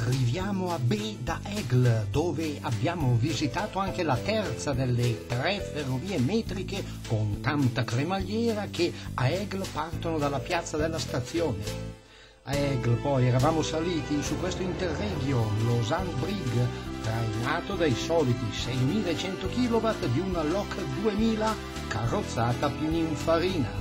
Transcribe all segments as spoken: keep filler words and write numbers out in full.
Arriviamo a B da Aigle, dove abbiamo visitato anche la terza delle tre ferrovie metriche con tanta cremagliera che a Aigle partono dalla piazza della stazione. A Aigle poi eravamo saliti su questo interregio, Lausanne Brig, trainato dai soliti seimilacento chilowatt di una Loc duemila carrozzata Pininfarina.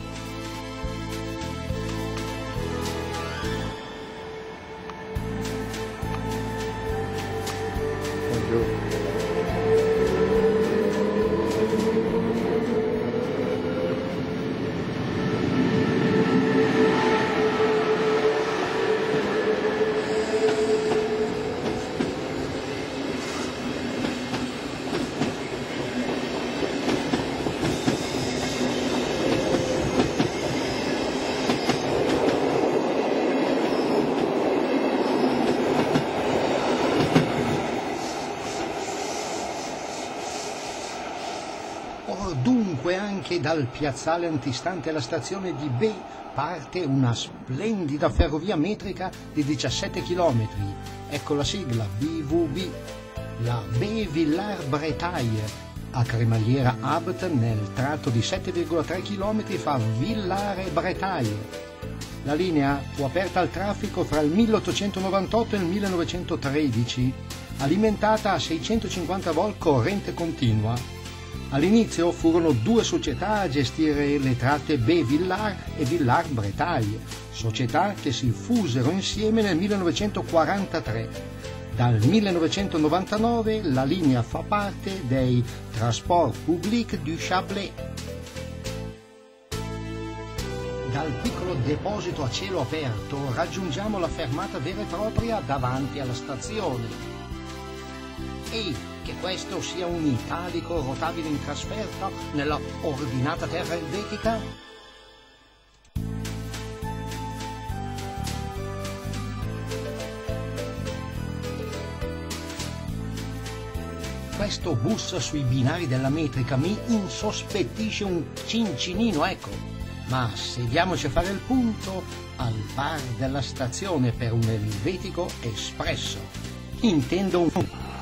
Dunque anche dal piazzale antistante la stazione di B parte una splendida ferrovia metrica di diciassette chilometri. Ecco la sigla B V B, la B Villars-Bretagne, a cremagliera Abt nel tratto di sette virgola tre chilometri fra Villars e Bretagne. La linea fu aperta al traffico fra il milleottocentonovantotto e il millenovecentotredici, alimentata a seicentocinquanta volt corrente continua. All'inizio furono due società a gestire le tratte B Villars e Villars-Bretagne, società che si fusero insieme nel millenovecentoquarantatré. Dal millenovecentonovantanove la linea fa parte dei Transports Publics du Chablais. Dal piccolo deposito a cielo aperto raggiungiamo la fermata vera e propria davanti alla stazione. E che questo sia un italico rotabile in trasferta nella ordinata terra elvetica? Questo bus sui binari della metrica mi insospettisce un cincinino, ecco. Ma sediamoci a fare il punto al bar della stazione per un elvetico espresso. Intendo un...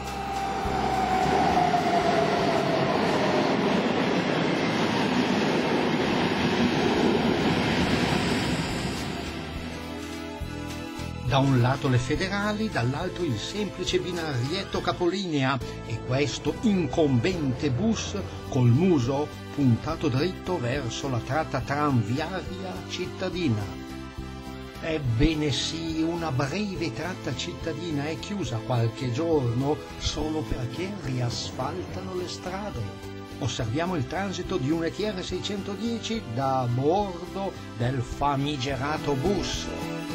Da un lato le federali, dall'altro il semplice binarietto capolinea e questo incombente bus col muso puntato dritto verso la tratta tranviaria cittadina. Ebbene sì, una breve tratta cittadina è chiusa qualche giorno solo perché riasfaltano le strade. Osserviamo il transito di un E T R seicentodieci da bordo del famigerato bus.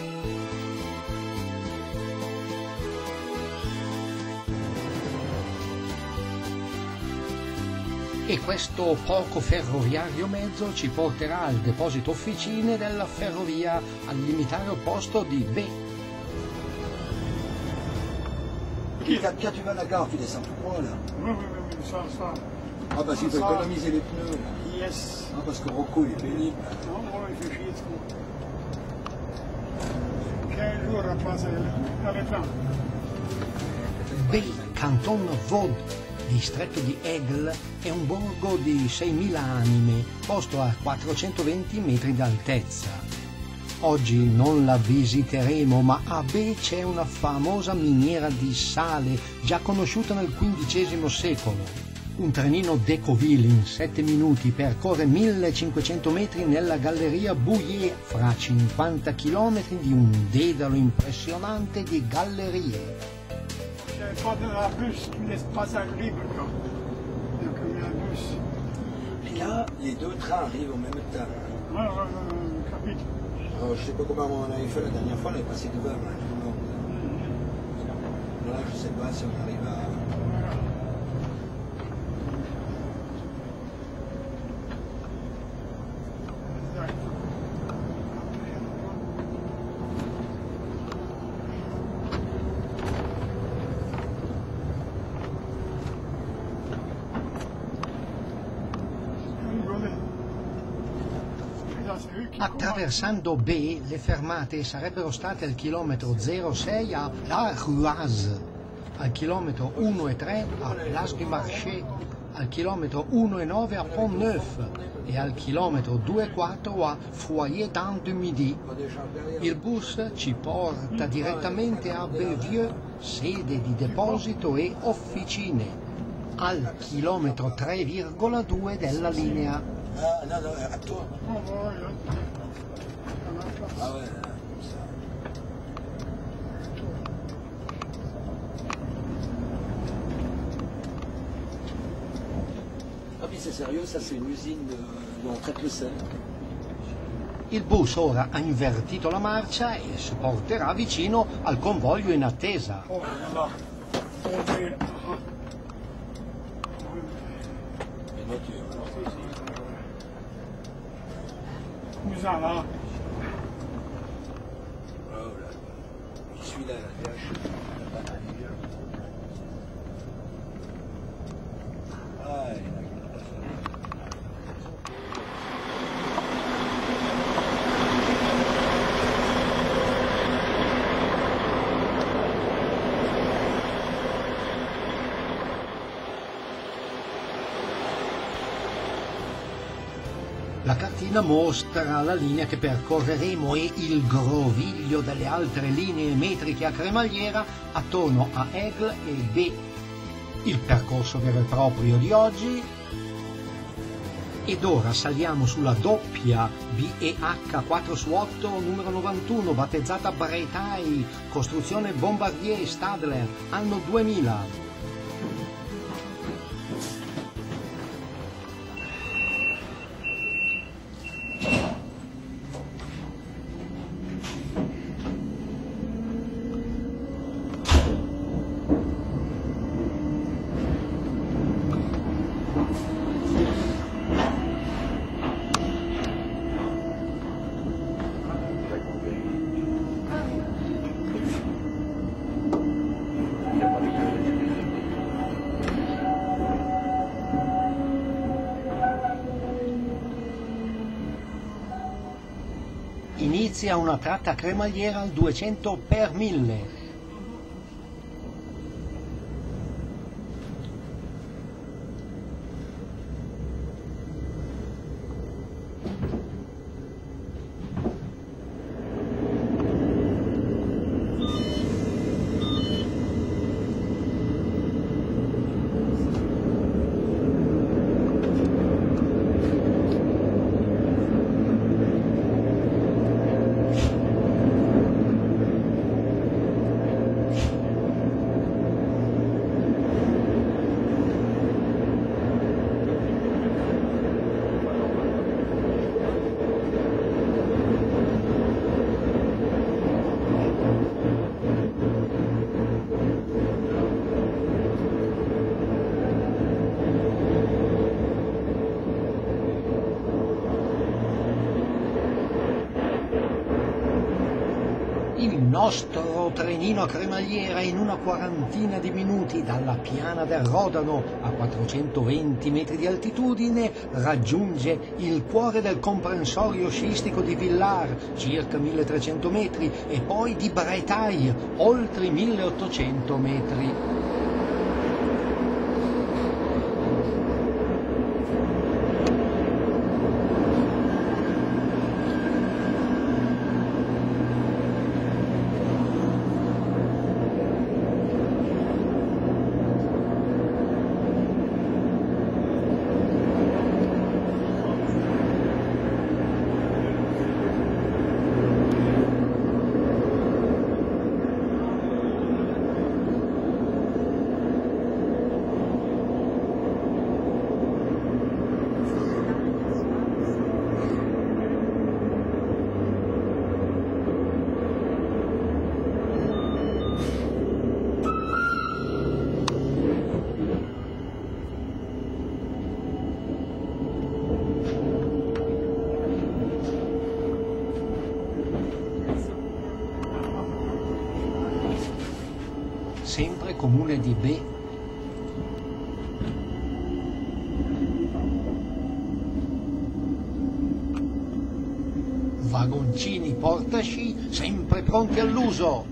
E questo poco ferroviario mezzo ci porterà al deposito officine della ferrovia al limitare opposto di B. Qui, quand tu vas à la gare, tu descends tout droit là. Oui, oui, oui, oui, ça, ça. Ah bah s'il faut Ça. économiser les pneus là. Yes. Ah, parce que Rocco il est pénible. Non, non, il fait chier trop. quinze jours à passer avec là. B, Canton Vaud, distretto di Aigle, è un borgo di seimila anime, posto a quattrocentoventi metri d'altezza. Oggi non la visiteremo, ma a B c'è una famosa miniera di sale, già conosciuta nel quindicesimo secolo. Un trenino Decoville in sette minuti percorre millecinquecento metri nella galleria Bouillet, fra cinquanta chilometri di un dedalo impressionante di gallerie. C'est pas dans la bus qui laisse passage libre, quoi. Donc il y a un bus. Et là, les deux trains arrivent en même temps. Ouais, ouais, ouais, capite. Alors, je sais pas comment on avait fait la dernière fois, on avait passé devant là, tout le monde. Là, je sais pas si on arrive à... Attraversando B, le fermate sarebbero state al chilometro zero sei a La Ruaz, al chilometro uno e tre a Place du Marché, al chilometro uno e nove a Pont-Neuf e al chilometro due e quattro a Foyer-Dent du Midi. Il bus ci porta direttamente a Beauvieux, sede di deposito e officine, al chilometro tre virgola due della linea. Ah, no, no, a toi. Ah ouais. Ah puis c'est sérieux, ça c'est une usine où on traite le sel. Il bus ora ha invertito la marcia e si porterà vicino al convoglio in attesa. Oh là là. Oh, mais- Les voitures. Scusa là. Oh là là. Celui-là, la D H. Ah, il a- La cartina mostra la linea che percorreremo e il groviglio delle altre linee metriche a cremagliera attorno a Aigle e B. Il percorso vero e proprio di oggi. Ed ora saliamo sulla doppia B E H quattro su otto numero novantuno, battezzata Bretagne, costruzione Bombardier Stadler, anno duemila. Inizia una tratta cremagliera al duecento per mille. Il nostro trenino a cremagliera in una quarantina di minuti dalla piana del Rodano a quattrocentoventi metri di altitudine raggiunge il cuore del comprensorio sciistico di Villars, circa milletrecento metri, e poi di Bretagne, oltre milleottocento metri. Sempre comune di B. vagoncini portasci sempre pronti all'uso.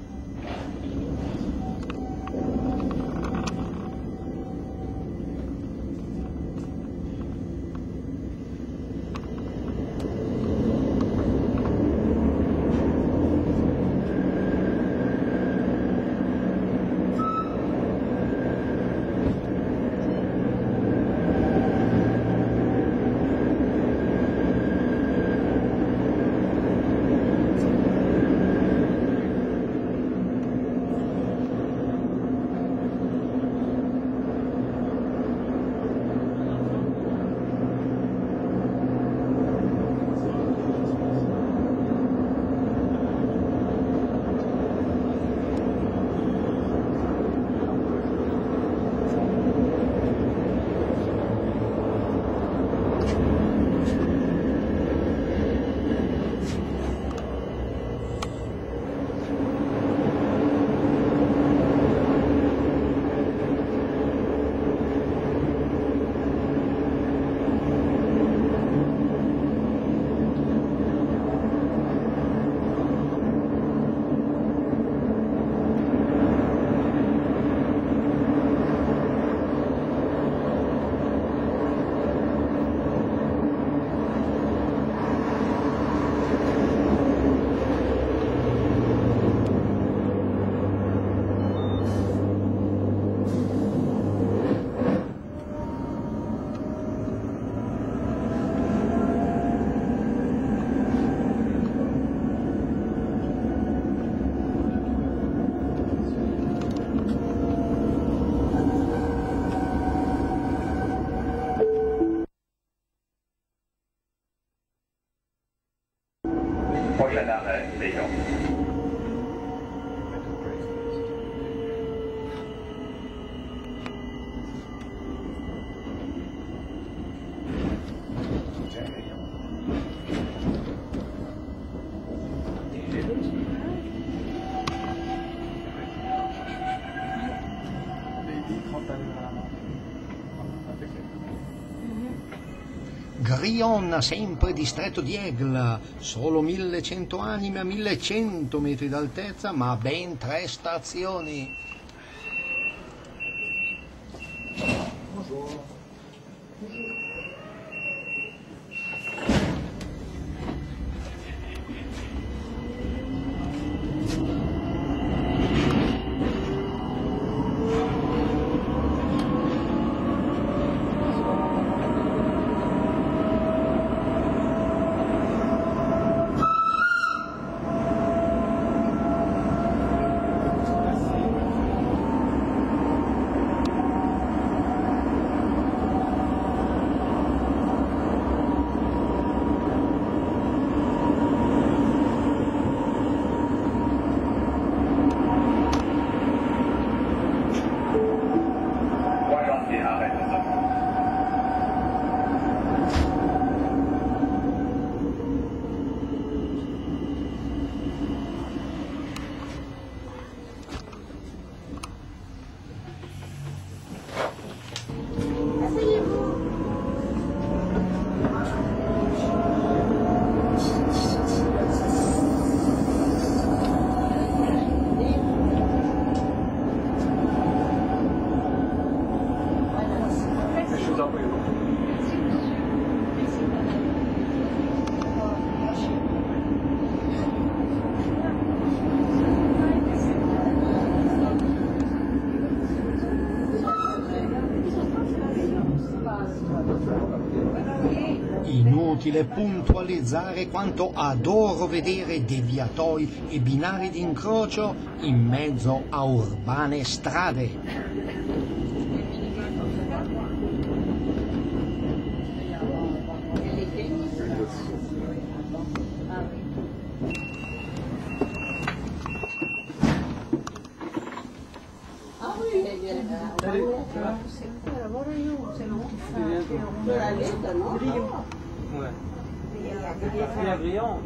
Prochain arrêt, Lyon. Grillon, sempre distretto di Aigle, solo millecento anime a millecento metri d'altezza, ma ben tre stazioni. Inutile puntualizzare quanto adoro vedere deviatoi e binari d'incrocio in mezzo a urbane strade. Lavoro io, se no la vita, no? Ouais. C'est agréant.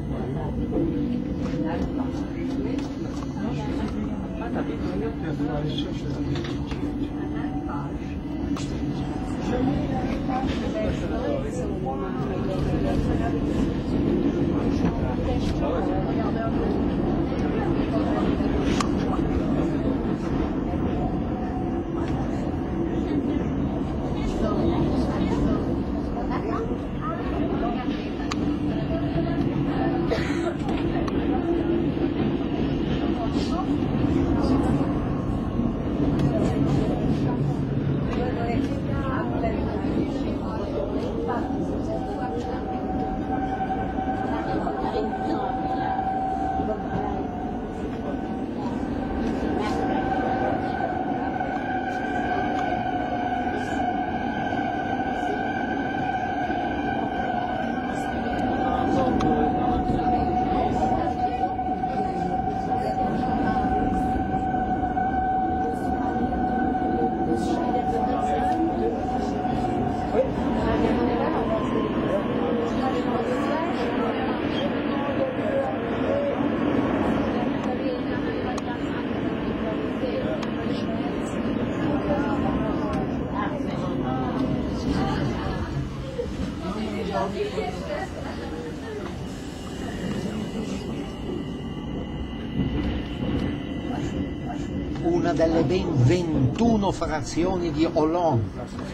Ah, t'habites Una delle ben ventuno frazioni di Hollande.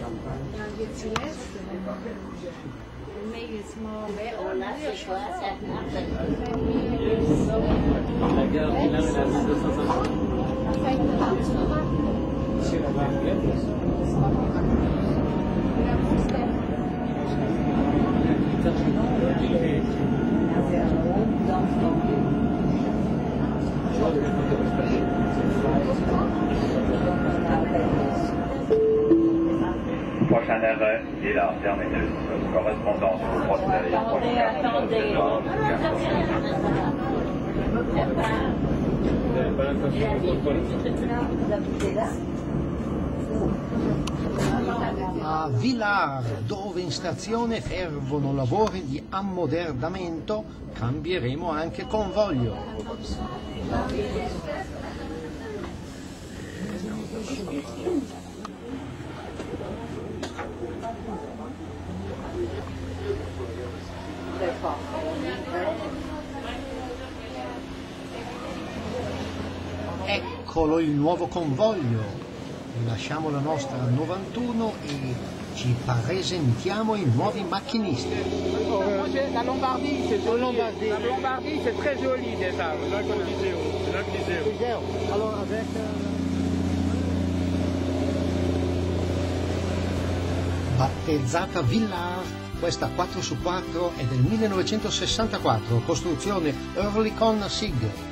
Prochain arrêt, et là, terminus. Correspondance au Brosseil. Attendez, attendez. A Villars, dove in stazione fervono lavori di ammodernamento, cambieremo anche convoglio. Eccolo il nuovo convoglio. Lasciamo la nostra novantuno e ci presentiamo i nuovi macchinisti. La Lombardie, c'est joli. Lombardie. La Lombardie, c'est très joli déjà. Là con l'Iseo, là con l'Iseo. Alors avec Battezzata Villars, questa quattro su quattro è del millenovecentosessantaquattro, costruzione Oerlikon Sig.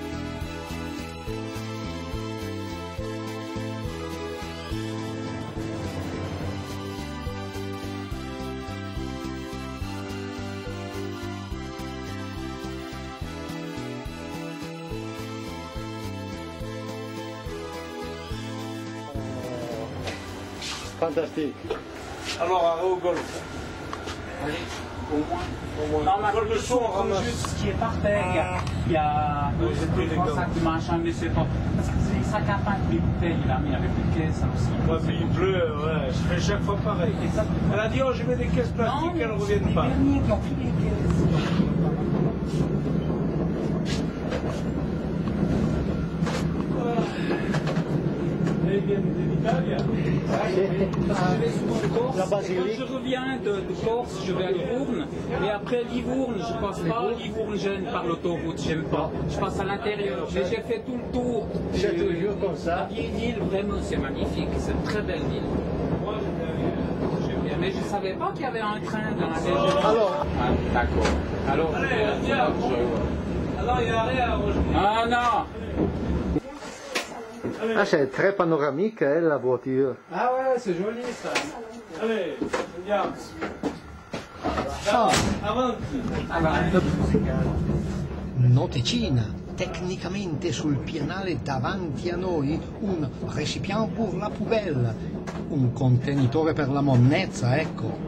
Fantastique. alors arrêt au golf. Au moins. Non, mais Golf de son, on ramasse. juste ce qui est par terre, il y a, il y a Oui, deux, c'est deux, des trois gars. sacs de machin, mais c'est pas. Parce que c'est les sacs à pain que les bouteilles, il a mis avec une caisse aussi. Ouais, mais il pleut, ouais, je fais chaque fois pareil. Exactement. Elle a dit, oh, je mets des caisses plastiques, elles ne reviennent les pas. derniers qui ont pris les caisses. Lei viene dall'Italia? Parce que je vais souvent en Corse. La Et basilique. quand je reviens de, de Corse, je vais à Livourne. Et après Livourne, je passe pas Livourne-Gênes par l'autoroute, j'aime pas. Je passe à l'intérieur. Mais j'ai fait tout le tour. C'est Je- toujours comme ça. La vieille ville, vraiment, c'est magnifique. C'est une très belle ville. J'aime bien. Mais je ne savais pas qu'il y avait un train dans la région. Alors. Ah, d'accord. Alors, Allez, je- viens. je- Alors il y a rien à rajouter. Ah non! Ah, c'est très panoramique, hein, la voiture. Ah ouais, c'est joli ça. Allez, andiamo. Ah. Avanti. Noticina, tecnicamente sul pianale davanti a noi un récipient pour la poubelle, un contenitore per la monnezza, ecco.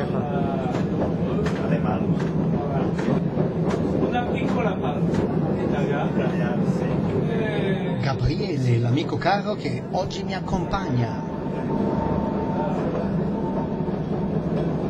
Una piccola parte. Italiana. Gabriele, l'amico caro che oggi mi accompagna.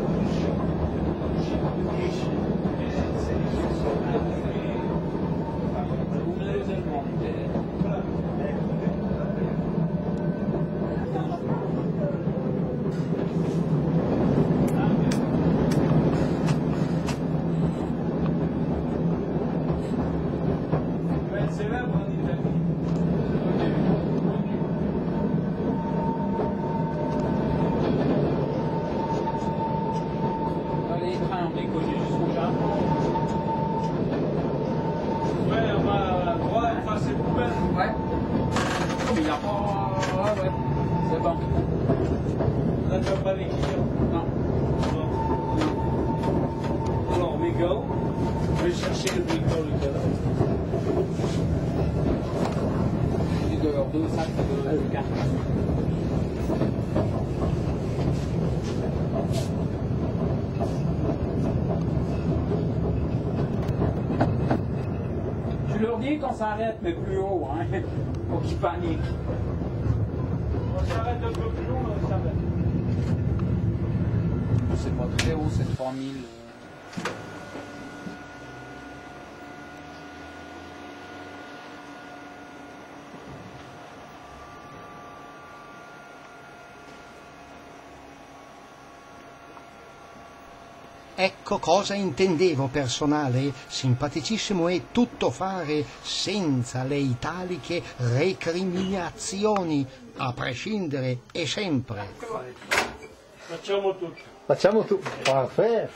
jambes décollées jusqu'aux jambes. Ouais, on va à droite, face et poubelle. Ouais. Il a pas... Ouais, ouais. C'est bon. On n'a pas l'équilibre. Non. Alors, Miguel, je vais chercher le Miguel le gars. Il doit y avoir deux sacs de cartes. Je leur dis qu'on s'arrête, mais plus haut, hein, pour qu'ils paniquent. On s'arrête un peu plus long, on s'arrête. C'est pas très haut, c'est trois mille. Ecco cosa intendevo personale, simpaticissimo e tuttofare senza le italiche recriminazioni, a prescindere e sempre. Facciamo tutto. Facciamo tutto. Perfetto.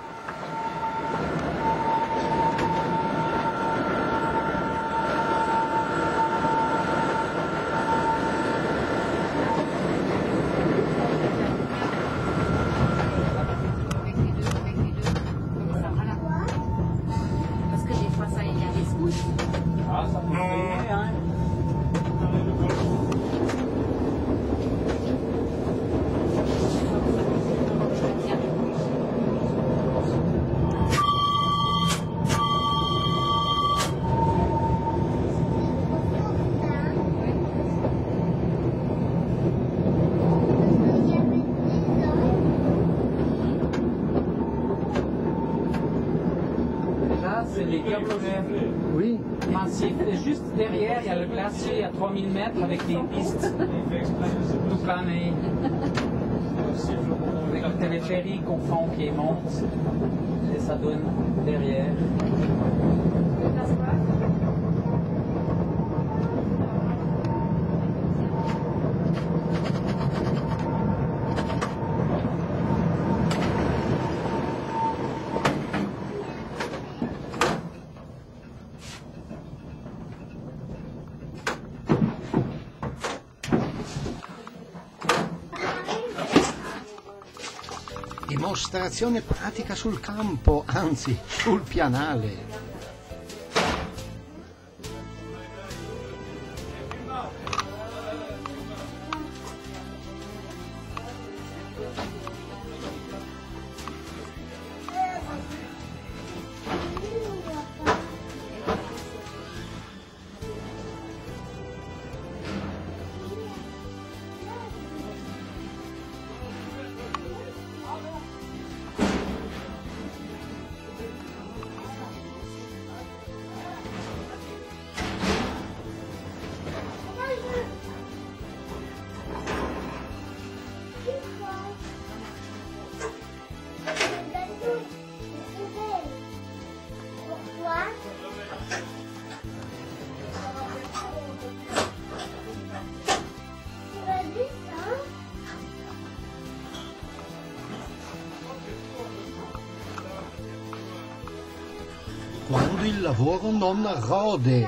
Parce que des fois, ça, il y a des scouts. Ah, ça peut payer, hein. Là, c'est les Cabrolets. Oui. Massif. Et juste derrière, il y a le glacier à trois mille mètres avec des pistes tout planées. Avec le téléphérique au fond qui monte. Et ça donne derrière. Dimostrazione pratica sul campo, anzi sul pianale. Quando il lavoro non rode.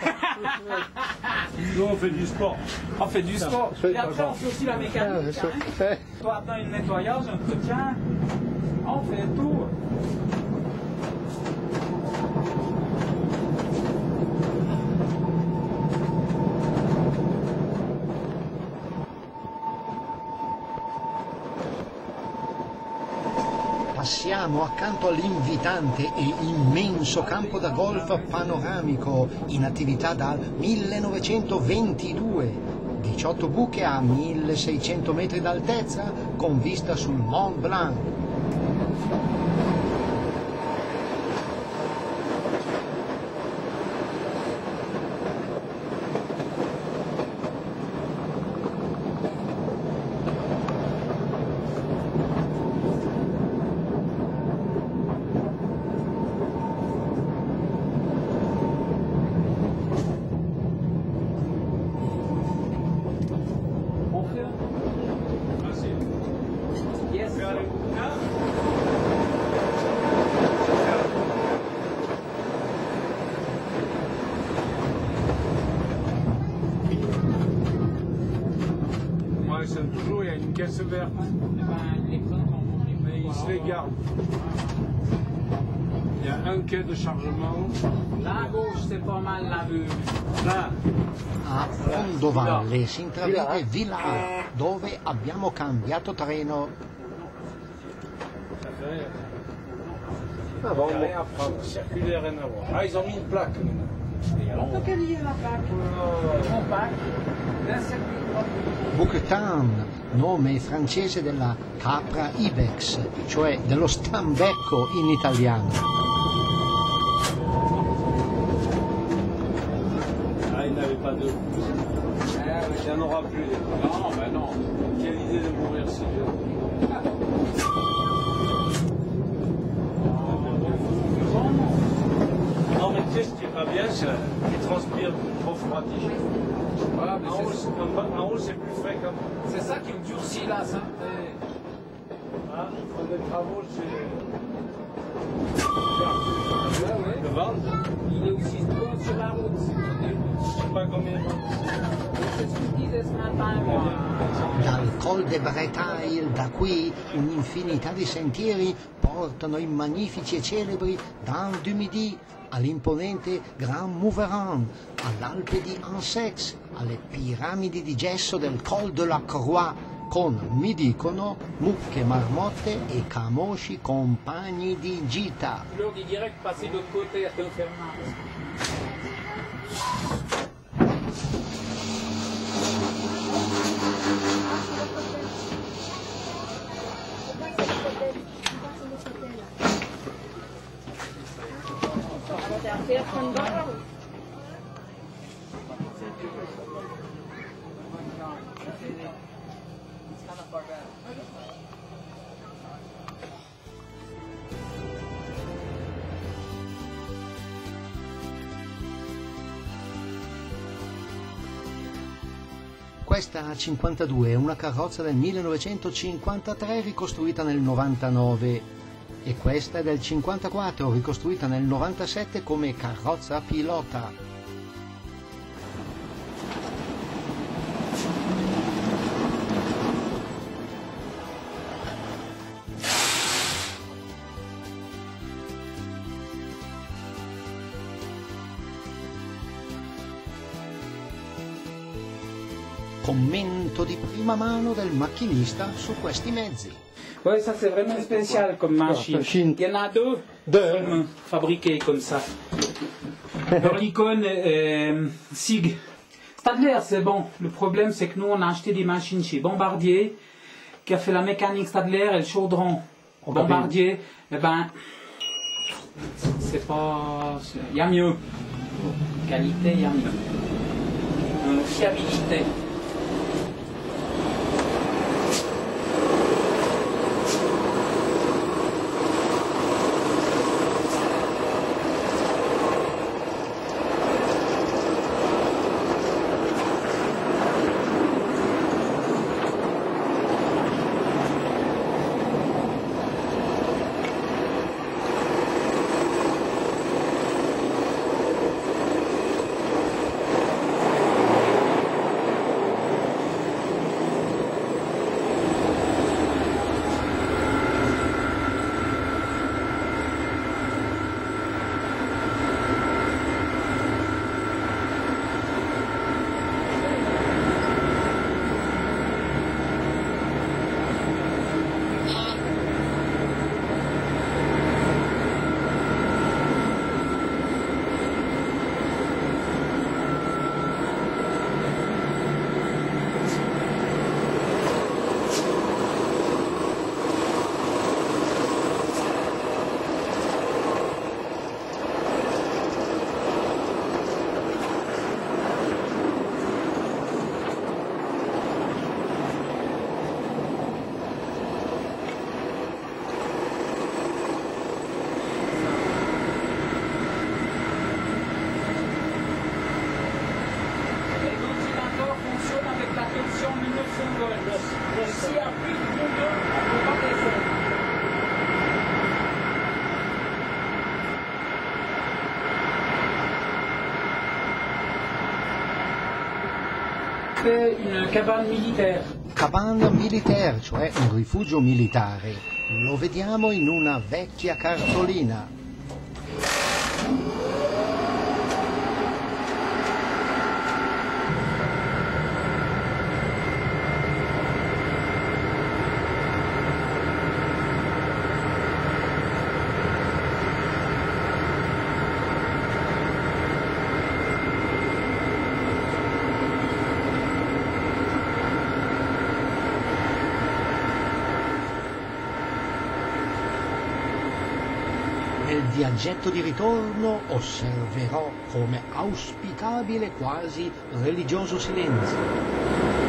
Nous, on fait du sport. On fait du sport. fais Et après, on fait aussi la mécanique. Ah, hein. Toi, dans le nettoyage, un entretien, on fait tout. Passiamo accanto all'invitante e immenso campo da golf panoramico in attività dal millenovecentoventidue. diciotto buche a milleseicento metri d'altezza con vista sul Mont Blanc. On fait un... Yes. caisse verte. Eh ben, les printemps, Mais ils se les gardent. Il y a un quai de chargement. Là à gauche, c'est pas mal la vue. Là. A fondovalle si intravede Villars, dove abbiamo cambiato treno. Ça fait... Ah bon, il n'y a rien à prendre. Circulaire, rien à voir. Ah, ils ont mis une plaque maintenant. Quanto che lì è la placa? Bouquetin, nome francese della capra ibex, cioè dello stambecco in italiano. Ah, il n'avait pas deux. Il n'y en aura plus. Non, ben non. Quelle idée de mourir si jeune. Non, mais tu sais, ce qui est pas bien, c'est qu'il transpire trop froid. Voilà, mais En haut, c'est- c'est- en bas- en haut, c'est plus frais quand même. c'est ça qui me durcit là, ça. Euh, Ah, ils font des travaux chez ouais, ouais. le ventre. Il est aussi bon sur la route. Je sais pas combien. C'est ce que je disais ce matin, moi. Dal Col de Bretagne, da qui un'infinità di sentieri portano i magnifici e celebri Dents du Midi all'imponente Grand Mouveran, all'Alpe di Ansex, alle piramidi di gesso del Col de la Croix, con, mi dicono, mucche, marmotte e camosci compagni di gita. Je leur dis direct, passer de l'autre côté à Théofermat. Questa A cinquantadue è una carrozza del millenovecentocinquantatré ricostruita nel novantanove e questa è del cinquantaquattro ricostruita nel novantasette come carrozza pilota. Commento di prima mano del macchinista su questi mezzi. Oui, ça c'est vraiment spécial comme machine. machine. Il y en a deux, Deux. comme, fabriquées comme ça. L'icône euh, Sig. Stadler, c'est bon. Le problème, c'est que nous, on a acheté des machines chez Bombardier, qui a fait la mécanique Stadler et le chaudron. Bombardier, eh ben, c'est pas. Il y a mieux. Qualité, il y a mieux. Euh, fiabilité. Une cabane militaire. cabana militaire, cioè un rifugio militare. Lo vediamo in una vecchia cartolina. Nel viaggetto di ritorno osserverò come auspicabile quasi religioso silenzio.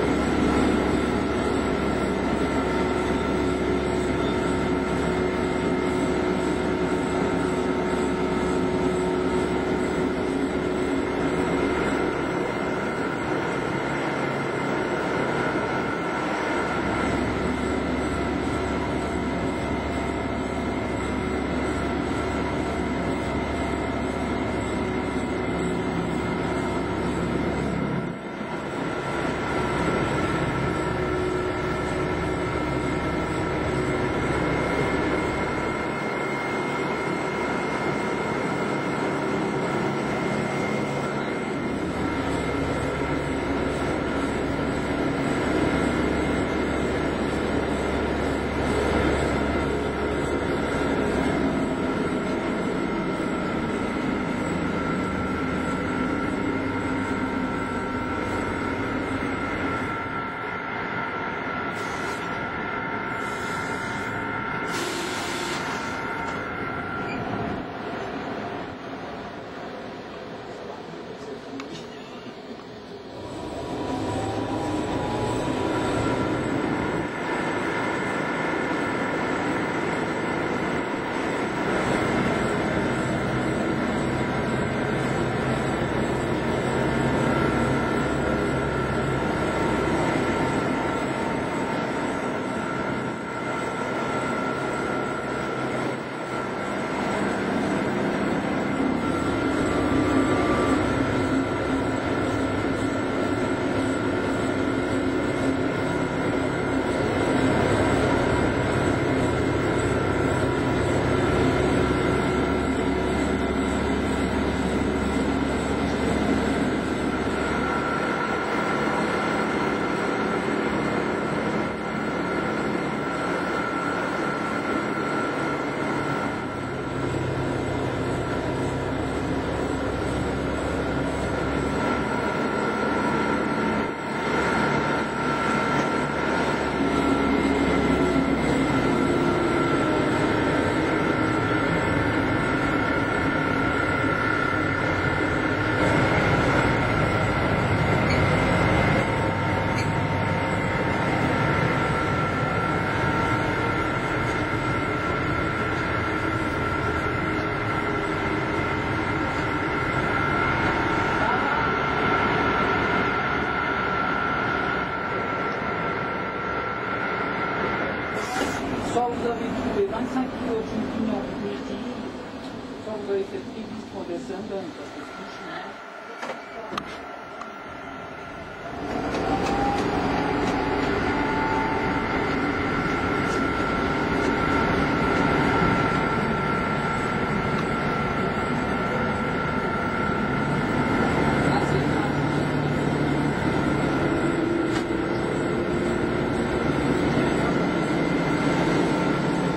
Soit vous avez trouvé vingt-cinq kilos de champignons primitifs, soit vous avez fait dix bis pour descendre, parce que c'est tout chinois.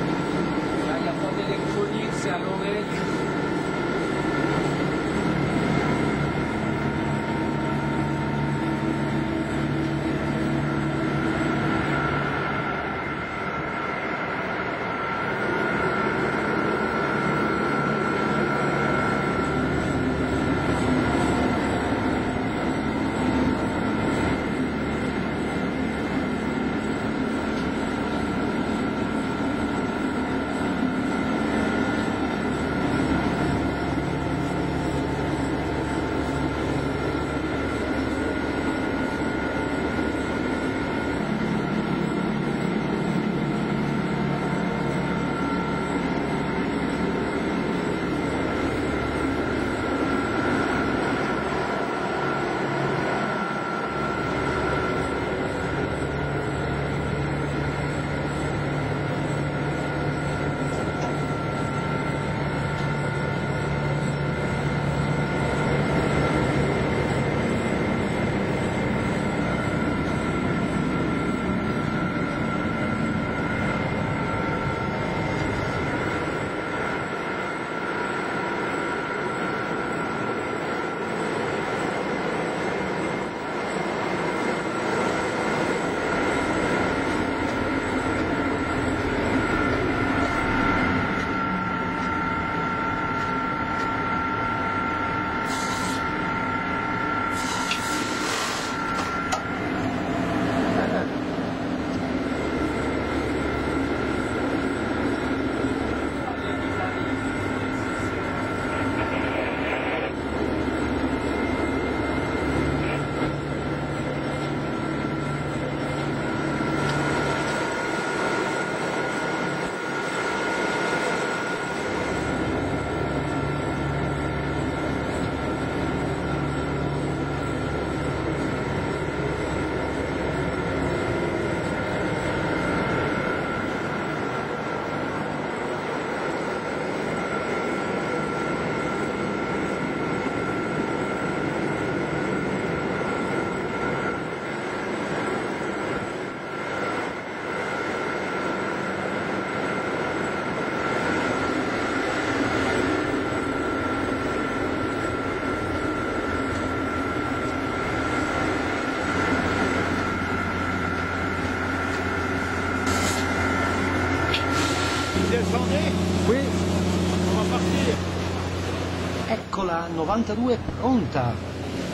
Là, il n'y a pas d'électronique, c'est à l'oreille. descendez? Oui. On va partir. Eccola, novantadue pronta.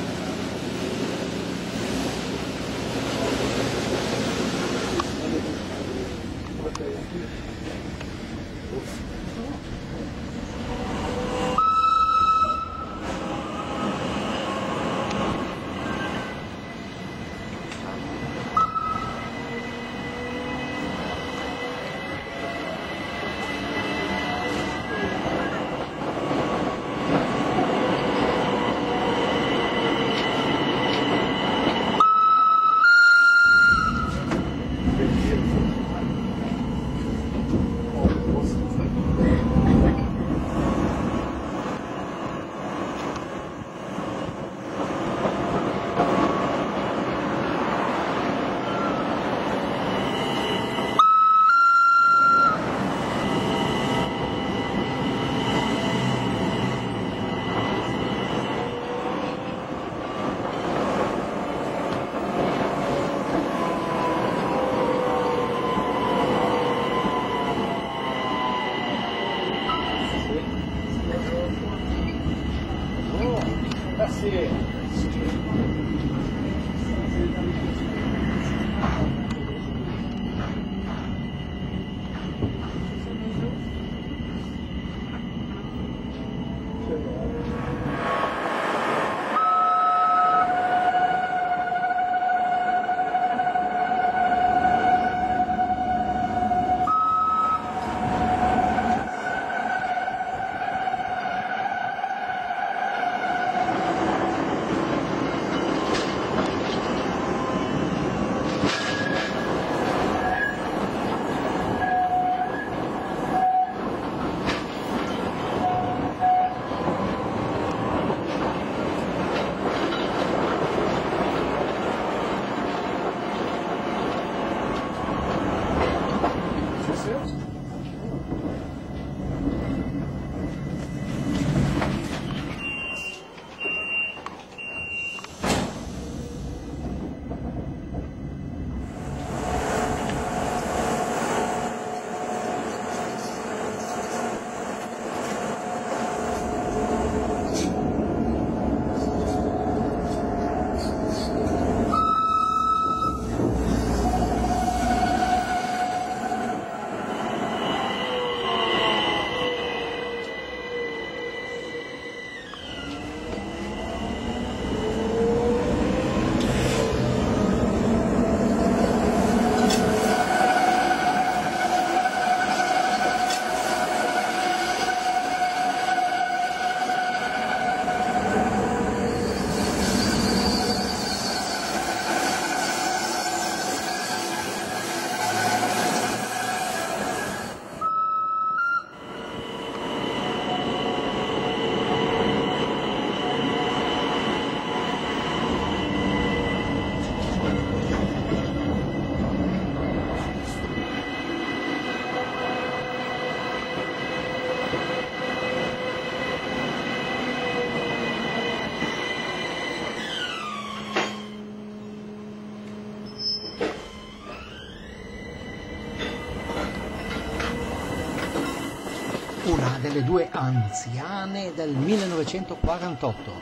Una delle due anziane del millenovecentoquarantotto.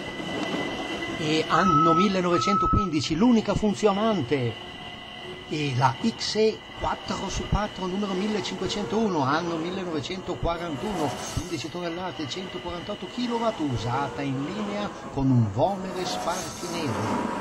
E anno millenovecentoquindici, l'unica funzionante. E la X E quattro su quattro numero millecinquecentouno, anno millenovecentoquarantuno, quindici tonnellate, centoquarantotto chilowatt, usata in linea con un Vomere Sparchi nero.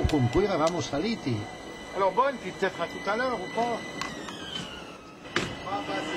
con cui eravamo saliti. Alors bonne, puis peut-être à tout à l'heure ou pas. Ah, bah,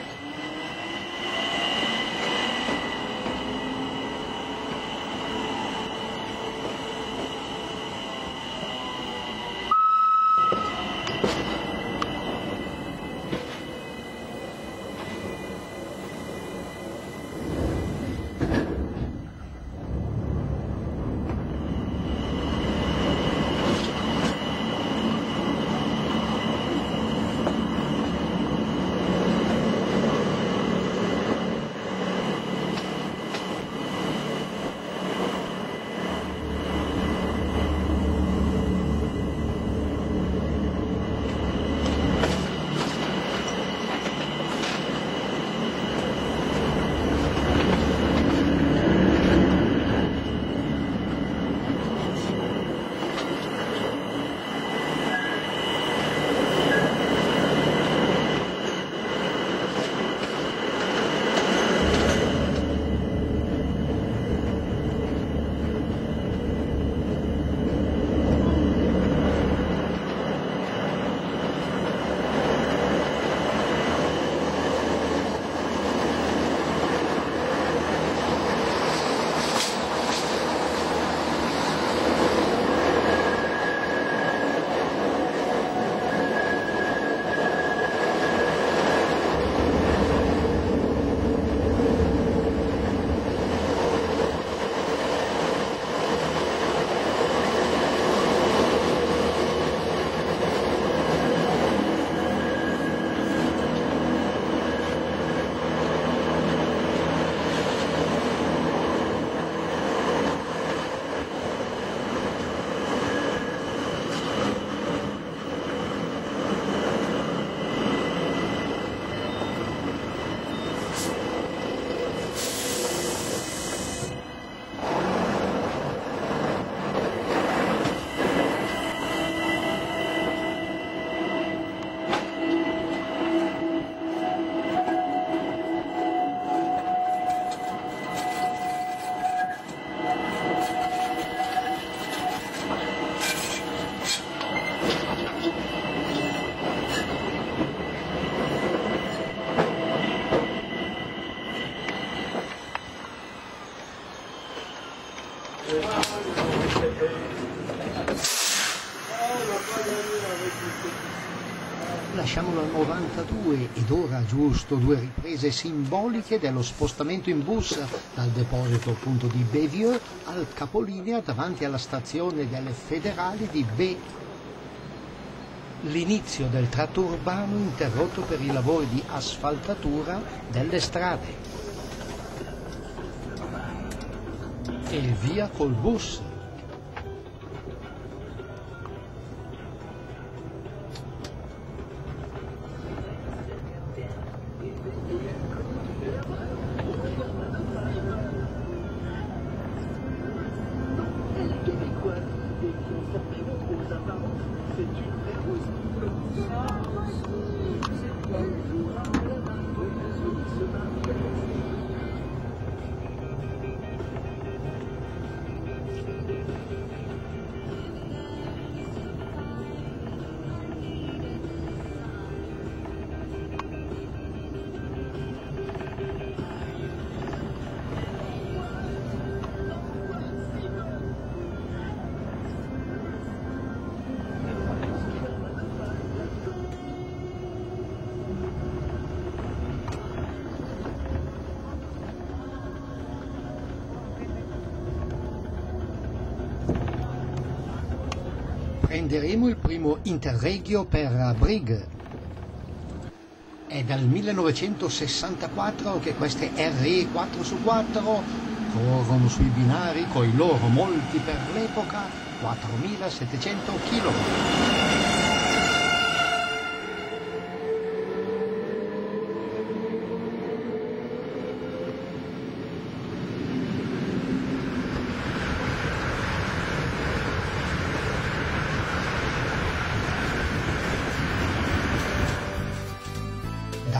Lasciamolo al novantadue ed ora giusto due riprese simboliche dello spostamento in bus dal deposito appunto di Bévieux al capolinea davanti alla stazione delle Federali di B. L'inizio del tratto urbano interrotto per i lavori di asfaltatura delle strade. E via col bus. Prenderemo il primo interregio per Brigue. È dal millenovecentosessantaquattro che queste R E quattro su quattro corrono sui binari coi loro molti per l'epoca quattromilasettecento chilometri.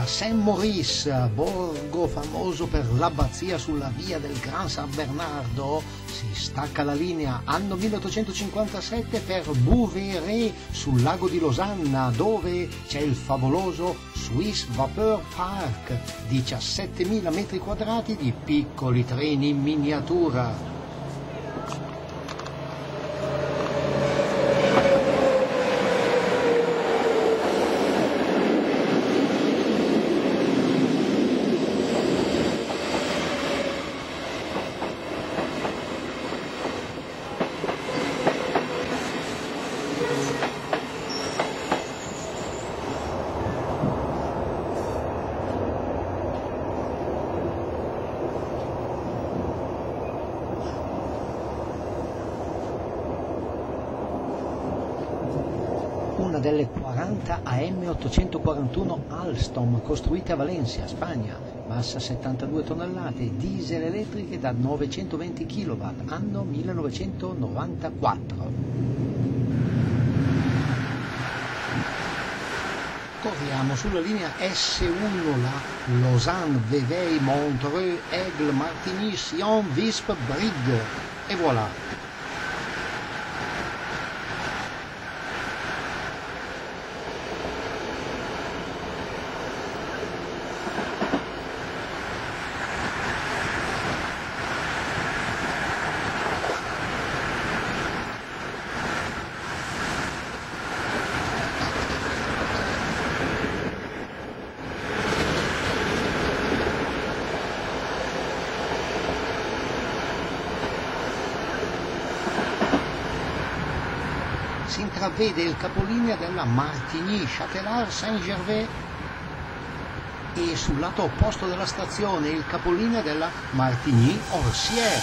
Saint-Maurice, borgo famoso per l'abbazia sulla via del Grand Saint Bernardo, si stacca la linea anno milleottocentocinquantasette per Bouverie sul lago di Losanna, dove c'è il favoloso Swiss Vapeur Park, diciassettemila metri quadrati di piccoli treni in miniatura. Una delle quaranta A M ottocentoquarantuno Alstom costruite a Valencia, Spagna, massa settantadue tonnellate, diesel elettriche da novecentoventi chilowatt, anno millenovecentonovantaquattro. Corriamo sulla linea S uno, la Lausanne, Vevey, Montreux, Aigle, Martigny, Sion, Visp, Brigue, e voilà! Si intravede il capolinea della Martigny Châtelard Saint-Gervais e sul lato opposto della stazione il capolinea della Martigny Orsières.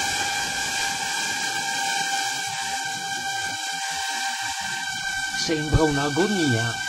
Sembra un'agonia.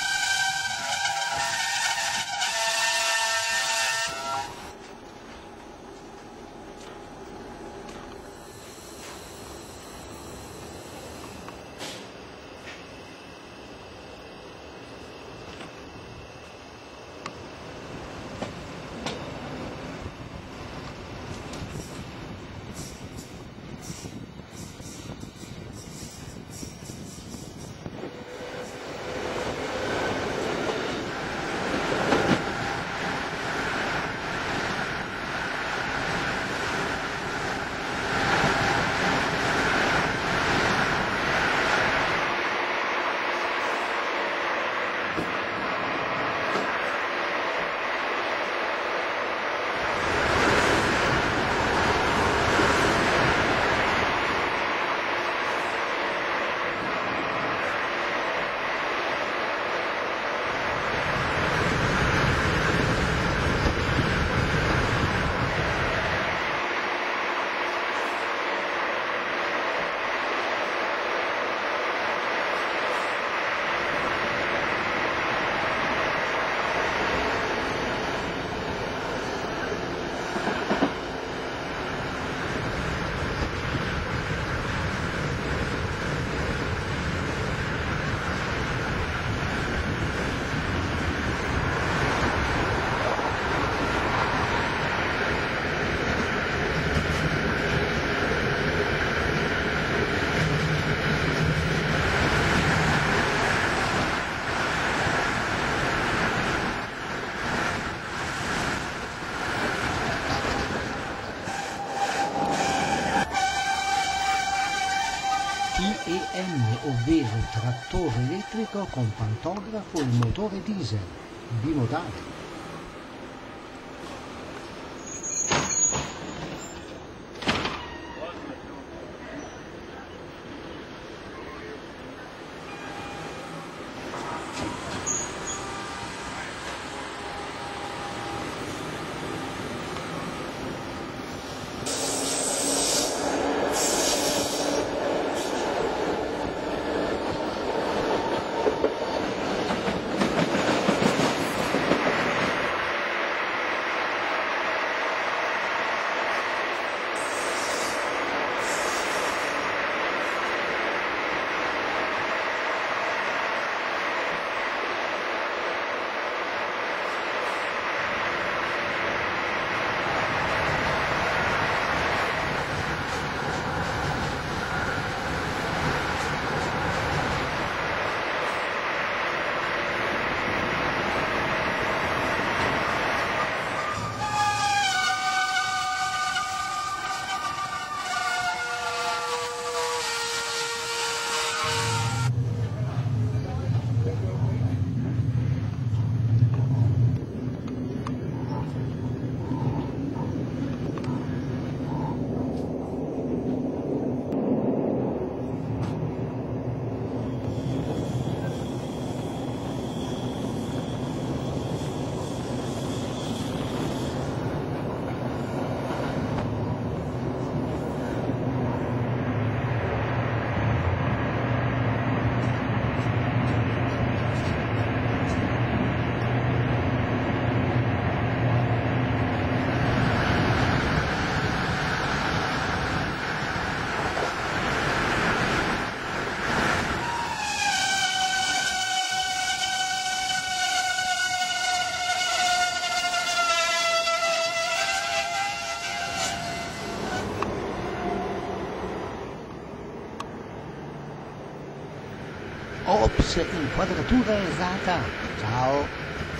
T E M, ovvero trattore elettrico con pantografo e motore diesel, bimodale. inquadratura errata. Ciao.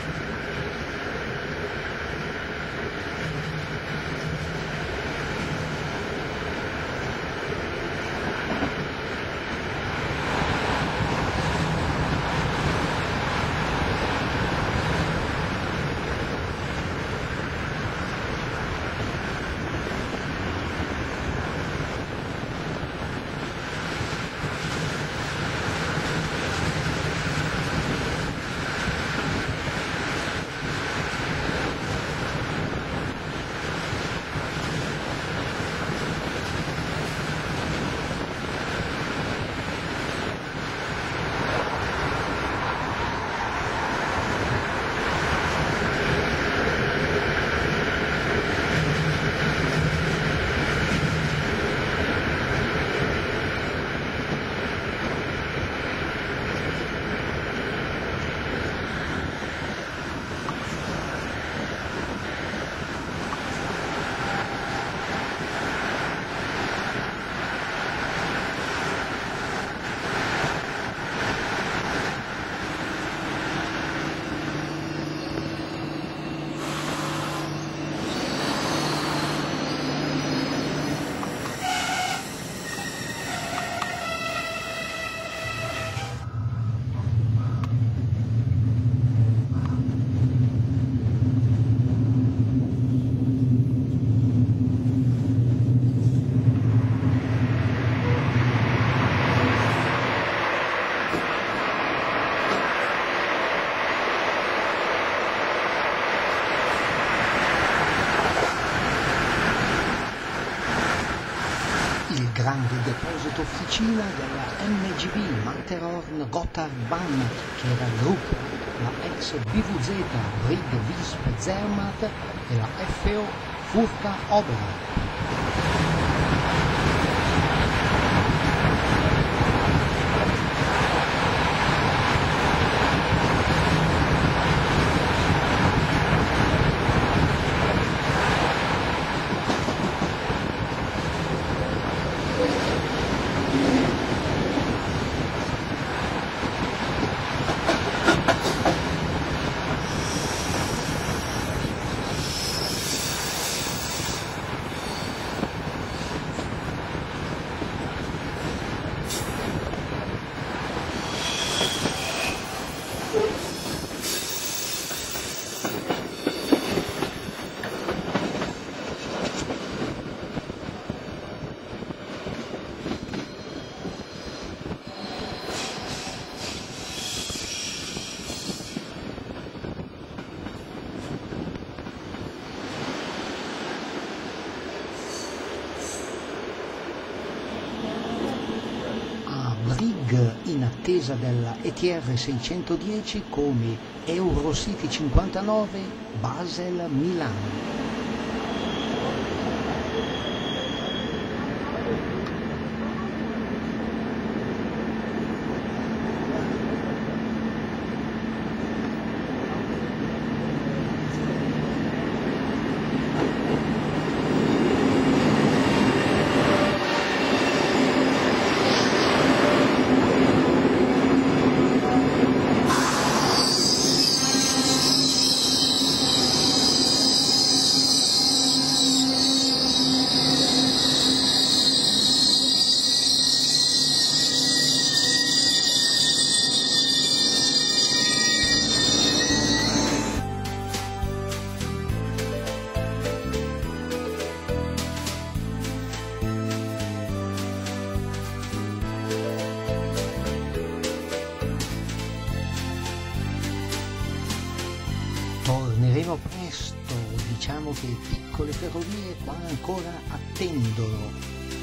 Grande deposito officina della M G B, Matterhorn Gotthard Bahn, che era il gruppo, la ex B V Z Brig Visp Zermatt e la F O Furka Oberalp. In attesa della E T R seicentodieci come Eurocity cinquantanove Basel Milano. Torneremo presto, diciamo che piccole ferrovie qua ancora attendono.